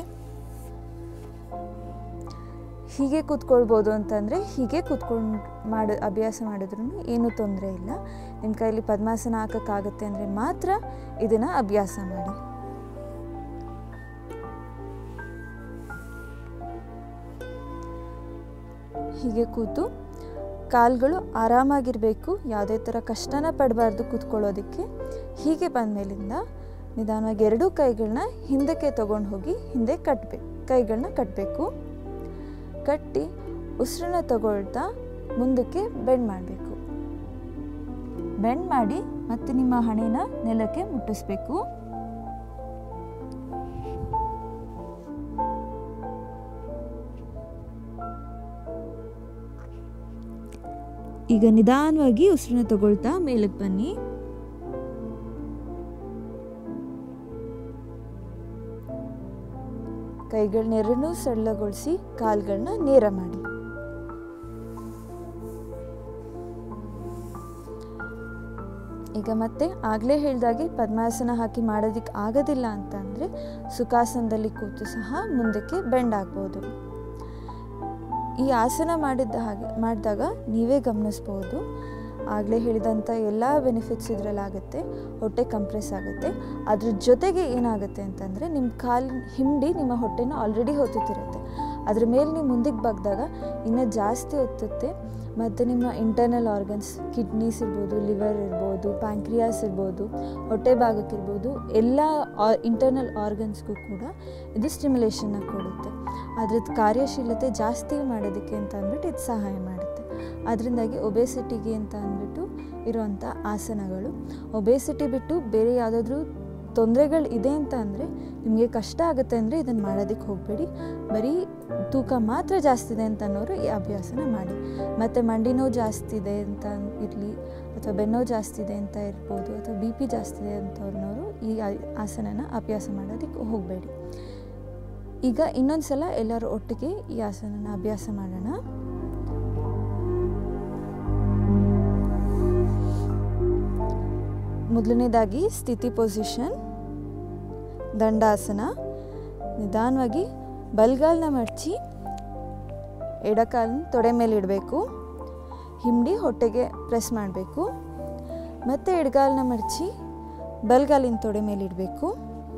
ಹೀಗೆ ಕೂತ್ಕೊಳ್ಬೋದು ಅಂತಂದರೆ ಹೀಗೆ ಕೂತ್ಕೊಂಡು ಅಭ್ಯಾಸ ಮಾಡಿದ್ರೂ ಏನೂ ತೊಂದರೆ ಇಲ್ಲ. ನಿಮ್ಮ ಕೈಲಿ ಪದ್ಮಾಸನ ಹಾಕೋಕ್ಕಾಗತ್ತೆ ಅಂದರೆ ಮಾತ್ರ ಇದನ್ನು ಅಭ್ಯಾಸ ಮಾಡಿ. ಹೀಗೆ ಕೂತು ಕಾಲುಗಳು ಆರಾಮಾಗಿರಬೇಕು. ಯಾವುದೇ ಥರ ಕಷ್ಟನ ಪಡಬಾರ್ದು ಕೂತ್ಕೊಳ್ಳೋದಕ್ಕೆ. ಹೀಗೆ ಬಂದಮೇಲಿಂದ ನಿಧಾನವಾಗಿ ಎರಡೂ ಕೈಗಳನ್ನ ಹಿಂದಕ್ಕೆ ತೊಗೊಂಡು ಹೋಗಿ ಹಿಂದೆ ಕೈಗಳನ್ನ ಕಟ್ಟಬೇಕು. ಕಟ್ಟಿ ಉಸಿರನ್ನ ತಗೊಳ್ತಾ ಮುಂದಕ್ಕೆ ಬೆಂಡ್ ಮಾಡಬೇಕು. ಬೆಂಡ್ ಮಾಡಿ ಮತ್ತೆ ನಿಮ್ಮ ಹಣೆನ ನೆಲಕ್ಕೆ ಮುಟ್ಟಿಸ್ಬೇಕು. ಈಗ ನಿಧಾನವಾಗಿ ಉಸಿರನ್ನ ತಗೊಳ್ತಾ ಮೇಲಕ್ಕೆ ಬನ್ನಿ. ಕೈಗಳನ್ನೆರಡನ್ನೂ ಸರಳಗೊಳಿಸಿ ಕಾಲುಗಳನ್ನ ನೇರ ಮಾಡಿ. ಈಗ ಮತ್ತೆ ಆಗಲೇ ಹೇಳಿದಾಗೆ ಪದ್ಮಾಸನ ಹಾಕಿ ಮಾಡೋದಕ್ಕೆ ಆಗೋದಿಲ್ಲ ಅಂತ ಅಂದರೆ ಸುಖಾಸನದಲ್ಲಿ ಕೂತು ಸಹ ಮುಂದಕ್ಕೆ ಬೆಂಡ್ ಆಗ್ಬೋದು. ಈ ಆಸನ ಮಾಡಿದಾಗ ನೀವೇ ಗಮನಿಸ್ಬೋದು. ಆಗಲೇ ಹೇಳಿದಂಥ ಎಲ್ಲ ಬೆನಿಫಿಟ್ಸ್ ಇದರಲ್ಲಾಗುತ್ತೆ. ಹೊಟ್ಟೆ ಕಂಪ್ರೆಸ್ ಆಗುತ್ತೆ. ಅದ್ರ ಜೊತೆಗೆ ಏನಾಗುತ್ತೆ ಅಂತಂದರೆ ನಿಮ್ಮ ಹಿಂಡಿ ನಿಮ್ಮ ಹೊಟ್ಟೆನ ಆಲ್ರೆಡಿ ಹೊತ್ತುತ್ತಿರುತ್ತೆ. ಅದ್ರ ಮೇಲೆ ನೀವು ಮುಂದಕ್ಕೆ ಬಗ್ದಾಗ ಇನ್ನೂ ಜಾಸ್ತಿ ಹೊತ್ತುತ್ತೆ. ಮತ್ತು ನಿಮ್ಮ ಇಂಟರ್ನಲ್ ಆರ್ಗನ್ಸ್, ಕಿಡ್ನೀಸ್ ಇರ್ಬೋದು, ಲಿವರ್ ಇರ್ಬೋದು, ಪ್ಯಾಂಕ್ರಿಯಾಸ್ ಇರ್ಬೋದು, ಹೊಟ್ಟೆ ಭಾಗಕ್ಕಿರ್ಬೋದು, ಎಲ್ಲ ಇಂಟರ್ನಲ್ ಆರ್ಗನ್ಸ್ಗೂ ಕೂಡ ಇದು ಸ್ಟಿಮ್ಯುಲೇಷನ್ನ ಕೊಡುತ್ತೆ. ಅದ್ರದ್ದು ಕಾರ್ಯಶೀಲತೆ ಜಾಸ್ತಿ ಮಾಡೋದಕ್ಕೆ ಅಂತ ಅಂದ್ಬಿಟ್ಟು ಇದು ಸಹಾಯ ಮಾಡುತ್ತೆ. ಅದರಿಂದಾಗಿ ಒಬೇಸಿಟಿಗೆ ಅಂತ ಅಂದ್ಬಿಟ್ಟು ಇರುವಂಥ ಆಸನಗಳು. ಒಬೇಸಿಟಿ ಬಿಟ್ಟು ಬೇರೆ ಯಾವುದಾದ್ರೂ ತೊಂದರೆಗಳು ಇದೆ ಅಂತ ಅಂದರೆ ನಿಮಗೆ ಕಷ್ಟ ಆಗುತ್ತೆ ಅಂದರೆ ಇದನ್ನು ಮಾಡೋದಕ್ಕೆ ಹೋಗಬೇಡಿ. ಬರೀ ತೂಕ ಮಾತ್ರ ಜಾಸ್ತಿ ಇದೆ ಅಂತ ಅನ್ನೋರು ಈ ಅಭ್ಯಾಸನ ಮಾಡಿ. ಮತ್ತು ಮಂಡಿ ನೋವು ಜಾಸ್ತಿ ಇದೆ ಅಂತ ಇರಲಿ, ಅಥವಾ ಬೆನ್ನೋವು ಜಾಸ್ತಿ ಇದೆ ಅಂತ ಇರ್ಬೋದು, ಅಥವಾ BP ಜಾಸ್ತಿ ಇದೆ ಅಂತ ಅನ್ನೋರು ಈ ಆಸನನ ಅಭ್ಯಾಸ ಮಾಡೋದಕ್ಕೆ ಹೋಗಬೇಡಿ. ಈಗ ಇನ್ನೊಂದು ಸಲ ಎಲ್ಲರೂ ಒಟ್ಟಿಗೆ ಈ ಆಸನನ ಅಭ್ಯಾಸ ಮಾಡೋಣ. ಮೊದಲನೇದಾಗಿ ಸ್ಥಿತಿ ಪೊಸಿಷನ್, ದಂಡಾಸನ. ನಿಧಾನವಾಗಿ ಬಲ್ಗಾಲನ್ನ ಮಡಚಿ ಎಡಕಾಲನ್ನ ತೊಡೆ ಮೇಲೆ ಇಡಬೇಕು. ಹಿಂಡಿ ಹೊಟ್ಟೆಗೆ ಪ್ರೆಸ್ ಮಾಡಬೇಕು. ಮತ್ತು ಎಡಗಾಲನ್ನ ಮಡಚಿ ಬಲ್ಗಾಲಿನ ತೊಡೆ ಮೇಲೆ ಇಡಬೇಕು.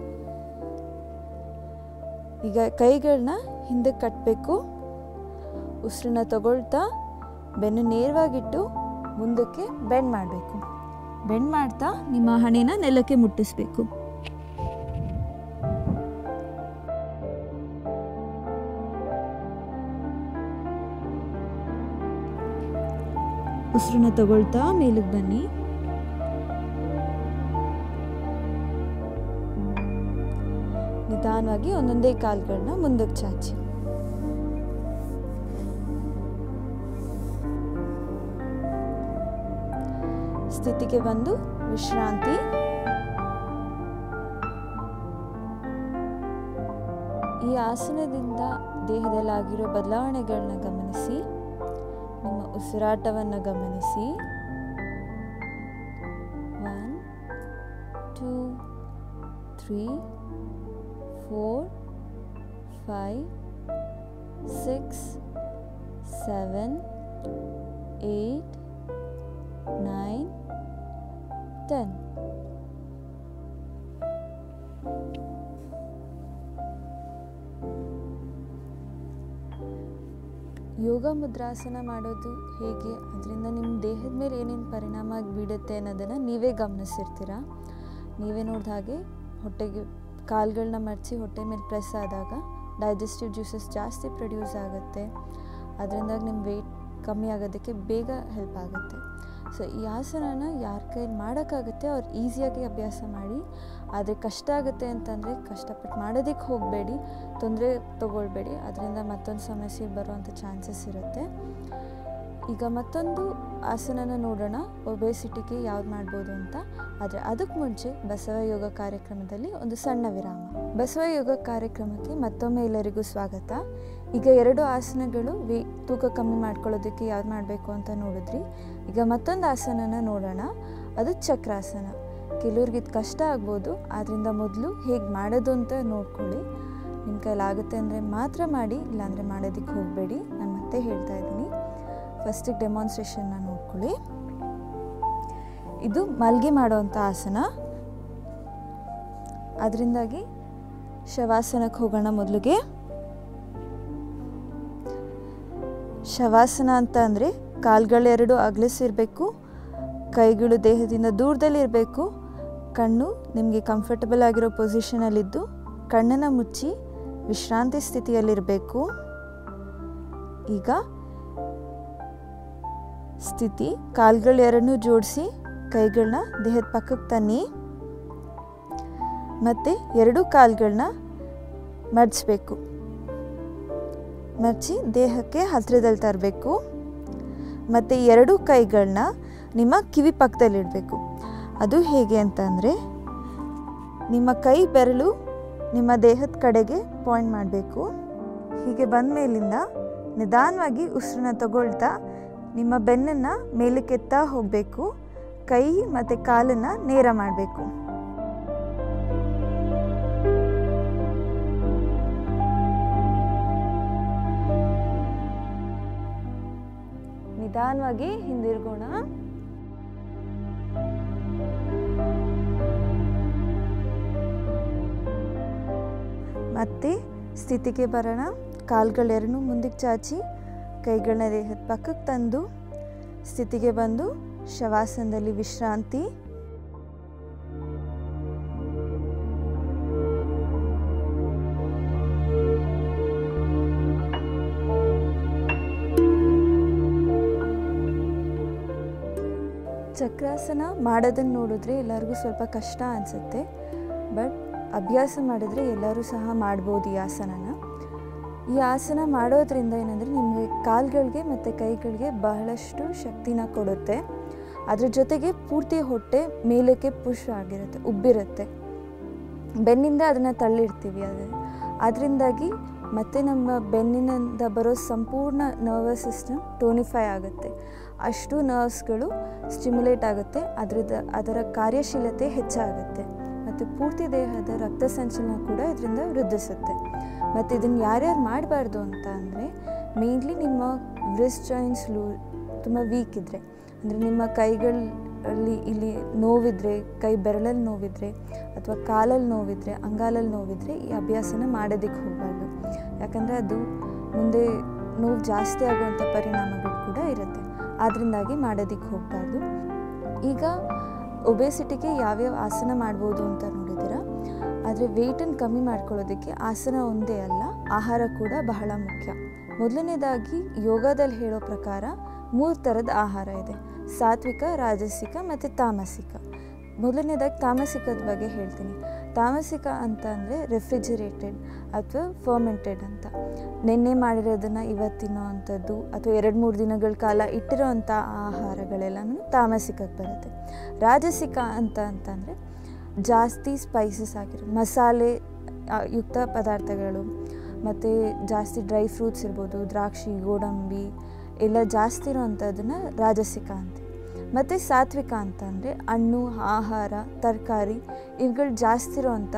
ಈಗ ಕೈಗಳನ್ನ ಹಿಂದಕ್ಕೆ ಕಟ್ಟಬೇಕು. ಉಸಿರನ್ನ ತಗೊಳ್ತಾ ಬೆನ್ನು ನೇರವಾಗಿಟ್ಟು ಮುಂದಕ್ಕೆ ಬೆಂಡ್ ಮಾಡಬೇಕು. ಬೆಂಡ್ ಮಾಡ್ತಾ ನಿಮ್ಮ ಹಣೆನ ನೆಲಕ್ಕೆ ಮುಟ್ಟಿಸ್ಬೇಕು. ಉಸಿರನ್ನ ತಗೊಳ್ತಾ ಮೇಲಕ್ಕೆ ಬನ್ನಿ. ನಿಧಾನವಾಗಿ ಒಂದೊಂದೇ ಕಾಲುಗಳನ್ನ ಮುಂದಕ್ಕೆ ಚಾಚಿ. ಸ್ಥಿತಿಗೆ ಬಂದು ವಿಶ್ರಾಂತಿ. ಈ ಆಸನದಿಂದ ದೇಹದಲ್ಲಾಗಿರೋ ಬದಲಾವಣೆಗಳನ್ನ ಗಮನಿಸಿ, ನಿಮ್ಮ ಉಸಿರಾಟವನ್ನು ಗಮನಿಸಿ. 1 2 3 4 5 6 7 8 9 10. ಯೋಗ ಮುದ್ರಾಸನ ಮಾಡೋದು ಹೇಗೆ, ಅದರಿಂದ ನಿಮ್ಮ ದೇಹದ ಮೇಲೆ ಏನೇನು ಪರಿಣಾಮ ಬೀಳುತ್ತೆ ಅನ್ನೋದನ್ನು ನೀವೇ ಗಮನಿಸಿರ್ತೀರ. ನೀವೇ ನೋಡಿದ ಹಾಗೆ ಹೊಟ್ಟೆಗೆ ಕಾಲುಗಳನ್ನ ಮಡಚಿ ಹೊಟ್ಟೆ ಮೇಲೆ ಪ್ರೆಸ್ ಆದಾಗ ಡೈಜೆಸ್ಟಿವ್ ಜ್ಯೂಸಸ್ ಜಾಸ್ತಿ ಪ್ರೊಡ್ಯೂಸ್ ಆಗುತ್ತೆ. ಅದರಿಂದ ನಿಮ್ಮ ವೆಯ್ಟ್ ಕಮ್ಮಿ ಆಗೋದಕ್ಕೆ ಬೇಗ ಹೆಲ್ಪ್ ಆಗುತ್ತೆ. ಸೊ ಈ ಆಸನನ ಯಾರ ಕೈಲಿ ಮಾಡೋಕ್ಕಾಗುತ್ತೆ ಅವ್ರು ಈಸಿಯಾಗಿ ಅಭ್ಯಾಸ ಮಾಡಿ. ಆದರೆ ಕಷ್ಟ ಆಗುತ್ತೆ ಅಂತಂದರೆ ಕಷ್ಟಪಟ್ಟು ಮಾಡೋದಕ್ಕೆ ಹೋಗಬೇಡಿ, ತೊಂದರೆ ತೊಗೊಳ್ಬೇಡಿ. ಅದರಿಂದ ಮತ್ತೊಂದು ಸಮಸ್ಯೆ ಬರುವಂಥ ಚಾನ್ಸಸ್ ಇರುತ್ತೆ. ಈಗ ಮತ್ತೊಂದು ಆಸನನ ನೋಡೋಣ, ಒಬೇಸಿಟಿಗೆ ಯಾವ್ದು ಮಾಡ್ಬೋದು ಅಂತ. ಆದರೆ ಅದಕ್ಕೆ ಮುಂಚೆ ಬಸವ ಯೋಗ ಕಾರ್ಯಕ್ರಮದಲ್ಲಿ ಒಂದು ಸಣ್ಣ ವಿರಾಮ. ಬಸವ ಯೋಗ ಕಾರ್ಯಕ್ರಮಕ್ಕೆ ಮತ್ತೊಮ್ಮೆ ಎಲ್ಲರಿಗೂ ಸ್ವಾಗತ. ಈಗ 2 ಆಸನಗಳು ತೂಕ ಕಮ್ಮಿ ಮಾಡ್ಕೊಳ್ಳೋದಕ್ಕೆ ಯಾವ್ದು ಮಾಡಬೇಕು ಅಂತ ನೋಡಿದ್ರಿ. ಈಗ ಮತ್ತೊಂದು ಆಸನನ ನೋಡೋಣ, ಅದು ಚಕ್ರಾಸನ. ಕೆಲವ್ರಿಗೆ ಇದು ಕಷ್ಟ ಆಗ್ಬೋದು, ಆದ್ದರಿಂದ ಮೊದಲು ಹೇಗೆ ಮಾಡೋದು ಅಂತ ನೋಡ್ಕೊಳ್ಳಿ. ನಿಮ್ಮ ಕೈಲಾಗುತ್ತೆ ಅಂದರೆ ಮಾತ್ರ ಮಾಡಿ, ಇಲ್ಲಾಂದರೆ ಮಾಡೋದಕ್ಕೆ ಹೋಗಬೇಡಿ. ನಾನು ಮತ್ತೆ ಹೇಳ್ತಾ ಇದ್ದೀನಿ. ಫಸ್ಟಿಗೆ ಡೆಮಾನ್ಸ್ಟ್ರೇಷನ್ನ ನೋಡ್ಕೊಳ್ಳಿ. ಇದು ಮಲ್ಗಿ ಮಾಡೋವಂಥ ಆಸನ. ಅದರಿಂದಾಗಿ ಶವಾಸನಕ್ಕೆ ಹೋಗೋಣ. ಮೊದಲಿಗೆ ಶವಾಸನ ಅಂತ ಅಂದರೆ ಕಾಲುಗಳೆರಡು ಅಗಲಿಸಿರಬೇಕು, ಕೈಗಳು ದೇಹದಿಂದ ದೂರದಲ್ಲಿರಬೇಕು, ಕಣ್ಣು ನಿಮಗೆ ಕಂಫರ್ಟಬಲ್ ಆಗಿರೋ ಪೊಸಿಷನಲ್ಲಿದ್ದು ಕಣ್ಣನ್ನು ಮುಚ್ಚಿ ವಿಶ್ರಾಂತಿ ಸ್ಥಿತಿಯಲ್ಲಿರಬೇಕು. ಈಗ ಸ್ಥಿತಿ, ಕಾಲುಗಳೆರಡನ್ನೂ ಜೋಡಿಸಿ ಕೈಗಳನ್ನ ದೇಹದ ಪಕ್ಕಕ್ಕೆ ತನ್ನಿ ಮತ್ತು 2 ಕಾಲುಗಳನ್ನ ಮಡಚಬೇಕು. ಮಡಚಿ ದೇಹಕ್ಕೆ ಹತ್ತಿರದಲ್ಲಿ ತರಬೇಕು ಮತ್ತು 2 ಕೈಗಳನ್ನ ನಿಮ್ಮ ಕಿವಿ ಪಕ್ಕದಲ್ಲಿಡಬೇಕು. ಅದು ಹೇಗೆ ಅಂತಂದರೆ, ನಿಮ್ಮ ಕೈ ಬೆರಳು ನಿಮ್ಮ ದೇಹದ ಕಡೆಗೆ ಪಾಯಿಂಟ್ ಮಾಡಬೇಕು. ಹೀಗೆ ಬಂದ ಮೇಲಿಂದ ನಿಧಾನವಾಗಿ ಉಸಿರನ್ನ ತಗೊಳ್ತಾ ನಿಮ್ಮ ಬೆನ್ನನ್ನು ಮೇಲಕ್ಕೆತ್ತಾ ಹೋಗಬೇಕು. ಕೈ ಮತ್ತು ಕಾಲನ್ನು ನೇರ ಮಾಡಬೇಕು. ನಿಧಾನವಾಗಿ ಹಿಂದಿರುಗೋಣ. ಮತ್ತೆ ಸ್ಥಿತಿಗೆ ಬರೋಣ. ಕಾಲುಗಳೆರಡನ್ನೂ ಮುಂದಕ್ಕೆ ಚಾಚಿ ಕೈಗಳನ್ನ ದೇಹದ ಪಕ್ಕಕ್ಕೆ ತಂದು ಸ್ಥಿತಿಗೆ ಬಂದು ಶವಾಸನದಲ್ಲಿ ವಿಶ್ರಾಂತಿ. ಚಕ್ರಾಸನ ಮಾಡೋದನ್ನು ನೋಡಿದ್ರೆ ಎಲ್ಲರಿಗೂ ಸ್ವಲ್ಪ ಕಷ್ಟ ಅನಿಸುತ್ತೆ, ಬಟ್ ಅಭ್ಯಾಸ ಮಾಡಿದರೆ ಎಲ್ಲರೂ ಸಹ ಮಾಡ್ಬೋದು ಈ ಆಸನನ. ಈ ಆಸನ ಮಾಡೋದ್ರಿಂದ ಏನಂದರೆ ನಿಮಗೆ ಕಾಲುಗಳಿಗೆ ಮತ್ತು ಕೈಗಳಿಗೆ ಬಹಳಷ್ಟು ಶಕ್ತಿನ ಕೊಡುತ್ತೆ. ಅದ್ರ ಜೊತೆಗೆ ಪೂರ್ತಿ ಹೊಟ್ಟೆ ಮೇಲಕ್ಕೆ ಪುಷ್ ಆಗಿರುತ್ತೆ, ಉಬ್ಬಿರುತ್ತೆ. ಬೆನ್ನಿಂದ ಅದನ್ನು ತಳ್ಳಿರ್ತೀವಿ, ಅದರಿಂದಾಗಿ ಮತ್ತು ನಮ್ಮ ಬೆನ್ನಿನಿಂದ ಬರೋ ಸಂಪೂರ್ಣ ನರ್ವಸ್ ಸಿಸ್ಟಮ್ ಟೋನಿಫೈ ಆಗುತ್ತೆ. ಅಷ್ಟು ನರ್ವ್ಸ್ಗಳು ಸ್ಟಿಮ್ಯುಲೇಟ್ ಆಗುತ್ತೆ, ಅದರ ಕಾರ್ಯಶೀಲತೆ ಹೆಚ್ಚಾಗುತ್ತೆ ಮತ್ತು ಪೂರ್ತಿ ದೇಹದ ರಕ್ತ ಸಂಚಲನ ಕೂಡ ಇದರಿಂದ ವೃದ್ಧಿಸುತ್ತೆ. ಮತ್ತು ಇದನ್ನು ಯಾರ್ಯಾರು ಮಾಡಬಾರ್ದು ಅಂತ ಅಂದರೆ, ಮೇನ್ಲಿ ನಿಮ್ಮ ವ್ರಿಸ್ಟ್ ಜಾಯಿಂಟ್ಸ್ ತುಂಬ ವೀಕ್ ಇದ್ದರೆ, ಅಂದರೆ ನಿಮ್ಮ ಕೈಗಳಲ್ಲಿ ಇಲ್ಲಿ ನೋವಿದ್ರೆ, ಕೈ ಬೆರಳಲ್ಲಿ ನೋವಿದ್ರೆ ಅಥವಾ ಕಾಲಲ್ಲಿ ನೋವಿದ್ರೆ, ಅಂಗಾಲಲ್ಲಿ ನೋವಿದ್ರೆ ಈ ಅಭ್ಯಾಸನ ಮಾಡೋದಕ್ಕೆ ಹೋಗಬಾರ್ದು. ಯಾಕಂದರೆ ಅದು ಮುಂದೆ ನೋವು ಜಾಸ್ತಿ ಆಗುವಂಥ ಪರಿಣಾಮಗಳು ಕೂಡ ಇರುತ್ತೆ. ಆದ್ದರಿಂದಾಗಿ ಮಾಡೋದಕ್ಕೆ ಹೋಗಬಾರ್ದು. ಈಗ ಒಬೆಸಿಟಿಗೆ ಯಾವ್ಯಾವ ಆಸನ ಮಾಡ್ಬೋದು ಅಂತ ನೋಡಿದ್ದೀರಾ. ಆದರೆ ವೆಯ್ಟನ್ನು ಕಮ್ಮಿ ಮಾಡ್ಕೊಳ್ಳೋದಕ್ಕೆ ಆಸನ ಒಂದೇ ಅಲ್ಲ, ಆಹಾರ ಕೂಡ ಬಹಳ ಮುಖ್ಯ. ಮೊದಲನೇದಾಗಿ ಯೋಗದಲ್ಲಿ ಹೇಳೋ ಪ್ರಕಾರ 3 ಥರದ ಆಹಾರ ಇದೆ: ಸಾತ್ವಿಕ, ರಾಜಸಿಕ ಮತ್ತು ತಾಮಸಿಕ. ಮೊದಲನೇದಾಗಿ ತಾಮಸಿಕದ ಬಗ್ಗೆ ಹೇಳ್ತೀನಿ. ತಾಮಸಿಕ ಅಂತ ಅಂದರೆ ರೆಫ್ರಿಜರೇಟೆಡ್ ಅಥವಾ ಫರ್ಮೆಂಟೆಡ್ ಅಂತ. ನೆನ್ನೆ ಮಾಡಿರೋದನ್ನು ಇವತ್ತಿನೋ ಅಂಥದ್ದು ಅಥವಾ 2-3 ದಿನಗಳ ಕಾಲ ಇಟ್ಟಿರೋ ಅಂಥ ಆಹಾರಗಳೆಲ್ಲನೂ ತಾಮಸಿಕಕ್ಕೆ ಬರುತ್ತೆ. ರಾಜಸಿಕ ಅಂತಂದರೆ ಜಾಸ್ತಿ ಸ್ಪೈಸಸ್ ಆಗಿರೋ ಮಸಾಲೆ ಯುಕ್ತ ಪದಾರ್ಥಗಳು ಮತ್ತು ಜಾಸ್ತಿ ಡ್ರೈ ಫ್ರೂಟ್ಸ್ ಇರ್ಬೋದು, ದ್ರಾಕ್ಷಿ, ಗೋಡಂಬಿ ಎಲ್ಲ ಜಾಸ್ತಿ ಇರೋವಂಥದ್ದನ್ನು ರಾಜಸಿಕ ಅಂತೀವಿ. ಮತ್ತು ಸಾತ್ವಿಕ ಅಂತಂದರೆ ಹಣ್ಣು, ಆಹಾರ, ತರಕಾರಿ ಇವುಗಳು ಜಾಸ್ತಿ ಇರೋವಂಥ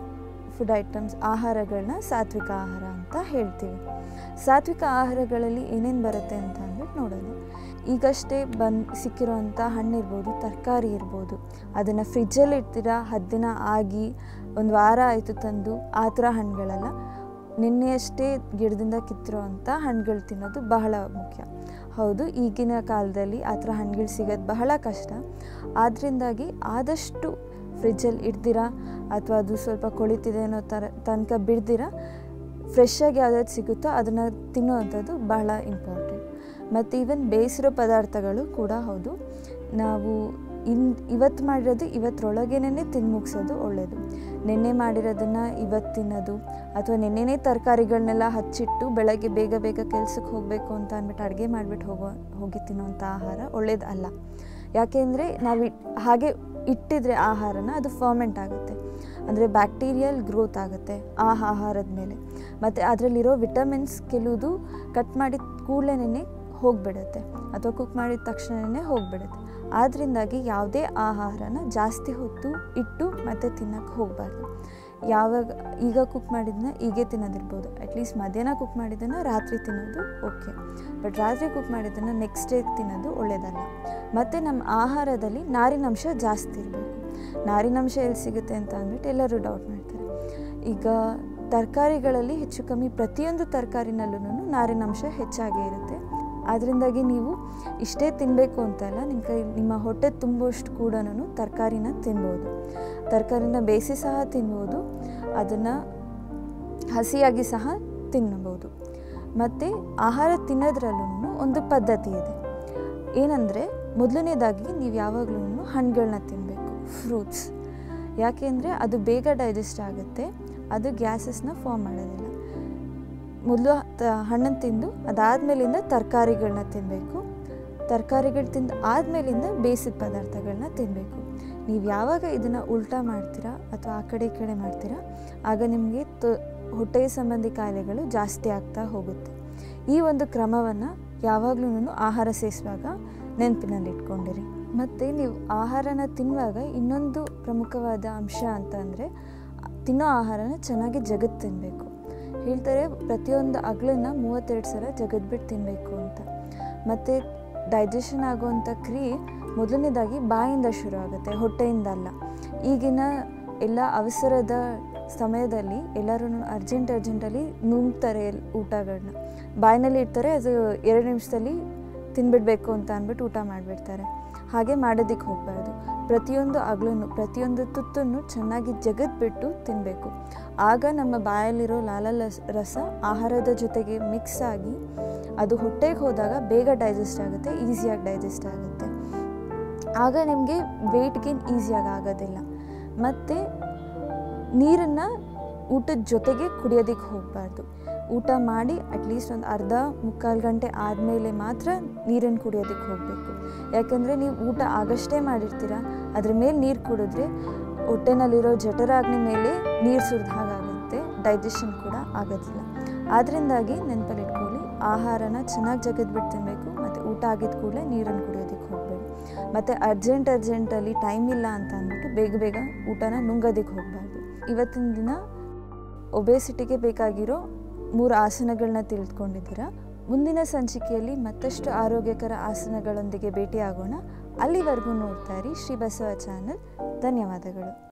ಫುಡ್ ಐಟಮ್ಸ್, ಆಹಾರಗಳನ್ನ ಸಾತ್ವಿಕ ಆಹಾರ ಅಂತ ಹೇಳ್ತೀವಿ. ಸಾತ್ವಿಕ ಆಹಾರಗಳಲ್ಲಿ ಏನೇನು ಬರುತ್ತೆ ಅಂತ ಅಂದ್ಬಿಟ್ಟು ನೋಡೋಣ. ಈಗಷ್ಟೇ ಸಿಕ್ಕಿರೋವಂಥ ಹಣ್ಣಿರ್ಬೋದು, ತರಕಾರಿ ಇರ್ಬೋದು, ಅದನ್ನು ಫ್ರಿಜ್ಜಲ್ಲಿ ಇಡ್ತೀರಾ, 10 ದಿನ ಆಗಿ 1 ವಾರ ಆಯಿತು ತಂದು, ಆ ಥರ ಹಣ್ಣುಗಳೆಲ್ಲ ನಿನ್ನೆಯಷ್ಟೇ ಗಿಡದಿಂದ ಕಿತ್ತಿರೋ ಅಂಥ ಹಣ್ಣುಗಳು ತಿನ್ನೋದು ಬಹಳ ಮುಖ್ಯ. ಹೌದು, ಈಗಿನ ಕಾಲದಲ್ಲಿ ಆ ಥರ ಹಣ್ಣುಗಳು ಸಿಗೋದು ಬಹಳ ಕಷ್ಟ. ಆದ್ದರಿಂದಾಗಿ ಆದಷ್ಟು ಫ್ರಿಜ್ಜಲ್ಲಿ ಇಡ್ದಿರ ಅಥವಾ ಅದು ಸ್ವಲ್ಪ ಕೊಳಿತಿದೆ ಅನ್ನೋ ತನಕ ಬಿಡ್ದಿರ ಫ್ರೆಶ್ಶಾಗಿ ಯಾವ್ದಾದ್ರು ಸಿಗುತ್ತೋ ಅದನ್ನು ತಿನ್ನೋವಂಥದ್ದು ಬಹಳ ಇಂಪಾರ್ಟೆಂಟ್. ಮತ್ತು ಈವನ್ ಬೇಯಿಸಿರೋ ಪದಾರ್ಥಗಳು ಕೂಡ ಹೌದು. ನಾವು ಇವತ್ತು ಮಾಡಿರೋದು ಇವತ್ತರೊಳಗೇನೆ ತಿಂದು ಮುಗಿಸೋದು ಒಳ್ಳೆಯದು. ನೆನ್ನೆ ಮಾಡಿರೋದನ್ನು ಇವತ್ತು ತಿನ್ನೋದು ಅಥವಾ ನೆನ್ನೆನೇ ತರಕಾರಿಗಳನ್ನೆಲ್ಲ ಹಚ್ಚಿಟ್ಟು ಬೆಳಗ್ಗೆ ಬೇಗ ಬೇಗ ಕೆಲಸಕ್ಕೆ ಹೋಗಬೇಕು ಅಂತ ಅಂದ್ಬಿಟ್ಟು ಅಡುಗೆ ಮಾಡಿಬಿಟ್ಟು ಹೋಗಿ ತಿನ್ನೋವಂಥ ಆಹಾರ ಒಳ್ಳೇದಲ್ಲ. ಯಾಕೆಂದರೆ ನಾವು ಹಾಗೆ ಇಟ್ಟಿದ್ರೆ ಆಹಾರನ ಅದು ಫರ್ಮೆಂಟ್ ಆಗುತ್ತೆ, ಅಂದರೆ ಬ್ಯಾಕ್ಟೀರಿಯಲ್ ಗ್ರೋತ್ ಆಗುತ್ತೆ ಆ ಆಹಾರದ ಮೇಲೆ. ಮತ್ತು ಅದರಲ್ಲಿರೋ ವಿಟಮಿನ್ಸ್ ಕೆಲವುದು ಕಟ್ ಮಾಡಿದ ಕೂಡಲೇ ಹೋಗಿಬಿಡುತ್ತೆ ಅಥವಾ ಕುಕ್ ಮಾಡಿದ ತಕ್ಷಣವೇ ಹೋಗಿಬಿಡುತ್ತೆ. ಆದ್ದರಿಂದಾಗಿ ಯಾವುದೇ ಆಹಾರನ ಜಾಸ್ತಿ ಹೊತ್ತು ಇಟ್ಟು ಮತ್ತೆ ತಿನ್ನೋಕ್ಕೆ ಹೋಗಬಾರ್ದು. ಈಗ ಕುಕ್ ಮಾಡಿದ್ದನ್ನ ಈಗೇ ತಿನ್ನೋದಿರ್ಬೋದು, ಅಟ್ಲೀಸ್ಟ್ ಮಧ್ಯಾಹ್ನ ಕುಕ್ ಮಾಡಿದ್ದನ್ನು ರಾತ್ರಿ ತಿನ್ನೋದು ಓಕೆ, ಬಟ್ ರಾತ್ರಿ ಕುಕ್ ಮಾಡಿದ್ದನ್ನು ನೆಕ್ಸ್ಟ್ ಡೇ ತಿನ್ನೋದು ಒಳ್ಳೆಯದಲ್ಲ. ಮತ್ತು ನಮ್ಮ ಆಹಾರದಲ್ಲಿ ನಾರಿನಂಶ ಜಾಸ್ತಿ ಇರಬೇಕು. ನಾರಿನಂಶ ಎಲ್ಲಿ ಸಿಗುತ್ತೆ ಅಂತ ಅಂದ್ಬಿಟ್ಟು ಎಲ್ಲರೂ ಡೌಟ್ ಮಾಡ್ತಾರೆ. ಈಗ ತರಕಾರಿಗಳಲ್ಲಿ ಹೆಚ್ಚು ಕಮ್ಮಿ ಪ್ರತಿಯೊಂದು ತರಕಾರಿನಲ್ಲೂ ನಾರಿನಂಶ ಹೆಚ್ಚಾಗೇ ಇರುತ್ತೆ. ಅದರಿಂದಾಗಿ ನೀವು ಇಷ್ಟೇ ತಿನ್ನಬೇಕು ಅಂತಲ್ಲ, ನಿಮ್ಮ ಹೊಟ್ಟೆ ತುಂಬುವಷ್ಟು ಕೂಡ ತರಕಾರಿನ ತಿನ್ಬೋದು. ತರಕಾರಿನ ಬೇಯಿಸಿ ಸಹ ತಿನ್ಬೋದು, ಅದನ್ನು ಹಸಿಯಾಗಿ ಸಹ ತಿನ್ನಬಹುದು. ಮತ್ತು ಆಹಾರ ತಿನ್ನೋದ್ರಲ್ಲೂ ಒಂದು ಪದ್ಧತಿ ಇದೆ. ಏನಂದರೆ, ಮೊದಲನೇದಾಗಿ ನೀವು ಯಾವಾಗಲೂ ಹಣ್ಣುಗಳನ್ನ ತಿನ್ನಬೇಕು, ಫ್ರೂಟ್ಸ್. ಯಾಕೆಂದರೆ ಅದು ಬೇಗ ಡೈಜೆಸ್ಟ್ ಆಗುತ್ತೆ, ಅದು ಗ್ಯಾಸಸ್ನ ಫಾರ್ಮ್ ಮಾಡೋದಿಲ್ಲ. ಮೊದಲು ಹಣ್ಣನ್ನು ತಿಂದು ಅದಾದಮೇಲಿಂದ ತರಕಾರಿಗಳನ್ನ ತಿನ್ನಬೇಕು. ತರಕಾರಿಗಳು ತಿಂದು ಆದಮೇಲಿಂದ ಬೇಯಿಸಿದ ಪದಾರ್ಥಗಳನ್ನ ತಿನ್ನಬೇಕು. ನೀವು ಯಾವಾಗ ಇದನ್ನು ಉಲ್ಟಾ ಮಾಡ್ತೀರಾ ಅಥವಾ ಆ ಕಡೆ ಈ ಕಡೆ ಮಾಡ್ತೀರಾ, ಆಗ ನಿಮಗೆ ಹೊಟ್ಟೆಯ ಸಂಬಂಧಿ ಕಾಯಿಲೆಗಳು ಜಾಸ್ತಿ ಆಗ್ತಾ ಹೋಗುತ್ತೆ. ಈ ಒಂದು ಕ್ರಮವನ್ನು ಯಾವಾಗಲೂ ಆಹಾರ ಸೇವಿಸುವಾಗ ನೆನಪಿನಲ್ಲಿಟ್ಕೊಂಡಿರಿ. ಮತ್ತು ನೀವು ಆಹಾರನ ತಿನ್ನುವಾಗ ಇನ್ನೊಂದು ಪ್ರಮುಖವಾದ ಅಂಶ ಅಂತ ಅಂದರೆ, ತಿನ್ನೋ ಆಹಾರನ ಚೆನ್ನಾಗಿ ಜಗತ್ತು ತಿನ್ನಬೇಕು. ಹೇಳ್ತಾರೆ ಪ್ರತಿಯೊಂದು ಅಗ್ಳನ್ನು 32 ಸಲ ಜಗದ್ಬಿಟ್ಟು ತಿನ್ನಬೇಕು ಅಂತ. ಮತ್ತು ಡೈಜೆಷನ್ ಆಗುವಂಥ ಕ್ರಿಯೆ ಮೊದಲನೇದಾಗಿ ಬಾಯಿಂದ ಶುರು ಆಗುತ್ತೆ, ಹೊಟ್ಟೆಯಿಂದ ಅಲ್ಲ. ಈಗಿನ ಎಲ್ಲ ಅವಸರದ ಸಮಯದಲ್ಲಿ ಎಲ್ಲರೂ ಅರ್ಜೆಂಟಲ್ಲಿ ನುಂಗ್ತಾರೆ ಊಟಗಳನ್ನ, ಬಾಯಿನಲ್ಲಿ ಇಡ್ತಾರೆ, ಅದು 2 ನಿಮಿಷದಲ್ಲಿ ತಿನ್ಬಿಡಬೇಕು ಅಂತ ಅಂದ್ಬಿಟ್ಟು ಊಟ ಮಾಡಿಬಿಡ್ತಾರೆ. ಹಾಗೆ ಮಾಡೋದಕ್ಕೆ ಹೋಗಬಾರ್ದು. ಪ್ರತಿಯೊಂದು ಅಗ್ಲೂ ಪ್ರತಿಯೊಂದು ತುತ್ತನ್ನು ಚೆನ್ನಾಗಿ ಜಗದ್ಬಿಟ್ಟು ತಿನ್ನಬೇಕು. ಆಗ ನಮ್ಮ ಬಾಯಲ್ಲಿರೋ ರಸ ಆಹಾರದ ಜೊತೆಗೆ ಮಿಕ್ಸ್ ಆಗಿ ಅದು ಹೊಟ್ಟೆಗೆ ಹೋದಾಗ ಬೇಗ ಡೈಜೆಸ್ಟ್ ಆಗುತ್ತೆ, ಈಸಿಯಾಗಿ ಡೈಜೆಸ್ಟ್ ಆಗುತ್ತೆ. ಆಗ ನಿಮಗೆ ವೆಯ್ಟ್ ಗೇನ್ ಈಸಿಯಾಗಿ ಆಗೋದಿಲ್ಲ. ಮತ್ತು ನೀರನ್ನು ಊಟದ ಜೊತೆಗೆ ಕುಡಿಯೋದಕ್ಕೆ ಹೋಗಬಾರ್ದು. ಊಟ ಮಾಡಿ ಅಟ್ಲೀಸ್ಟ್ ಒಂದು ಅರ್ಧ ಮುಕ್ಕಾಲು ಗಂಟೆ ಆದಮೇಲೆ ಮಾತ್ರ ನೀರನ್ನು ಕುಡಿಯೋದಕ್ಕೆ ಹೋಗಬೇಕು. ಯಾಕಂದರೆ ನೀವು ಊಟ ಆಗಷ್ಟೇ ಮಾಡಿರ್ತೀರ, ಅದ್ರ ಮೇಲೆ ನೀರು ಕುಡಿದ್ರೆ ಹೊಟ್ಟೆನಲ್ಲಿರೋ ಜಠರಾಗ್ನಿ ಮೇಲೆ ನೀರು ಸುರಿದ ಹಾಗಾಗುತ್ತೆ, ಡೈಜೆಷನ್ ಕೂಡ ಆಗೋದಿಲ್ಲ. ಆದ್ದರಿಂದಾಗಿ ನೆನಪಲ್ಲಿಟ್ಕೊಳ್ಳಿ, ಆಹಾರನ ಚೆನ್ನಾಗಿ ಜಗದ್ಬಿಟ್ಟು ತಿನ್ನಬೇಕು ಮತ್ತು ಊಟ ಆಗಿದ ಕೂಡಲೇ ನೀರನ್ನು ಕುಡಿಯೋದಕ್ಕೆ ಹೋಗಬೇಡಿ. ಮತ್ತು ಅರ್ಜೆಂಟಲ್ಲಿ ಟೈಮ್ ಇಲ್ಲ ಅಂತ ಅಂದ್ಬಿಟ್ಟು ಬೇಗ ಊಟನ ನುಂಗೋದಕ್ಕೆ ಹೋಗಬಾರ್ದು. ಇವತ್ತಿನ ದಿನ ಒಬೇಸಿಟಿಗೆ ಬೇಕಾಗಿರೋ 3 ಆಸನಗಳನ್ನ ತಿಳಿದುಕೊಂಡಿದ್ದೀರಾ. ಮುಂದಿನ ಸಂಚಿಕೆಯಲ್ಲಿ ಮತ್ತಷ್ಟು ಆರೋಗ್ಯಕರ ಆಸನಗಳೊಂದಿಗೆ ಭೇಟಿಯಾಗೋಣ. ಅಲ್ಲಿವರೆಗೂ ನೋಡ್ತಾ ಇರಿ ಶ್ರೀ ಬಸವ ಚಾನಲ್. ಧನ್ಯವಾದಗಳು.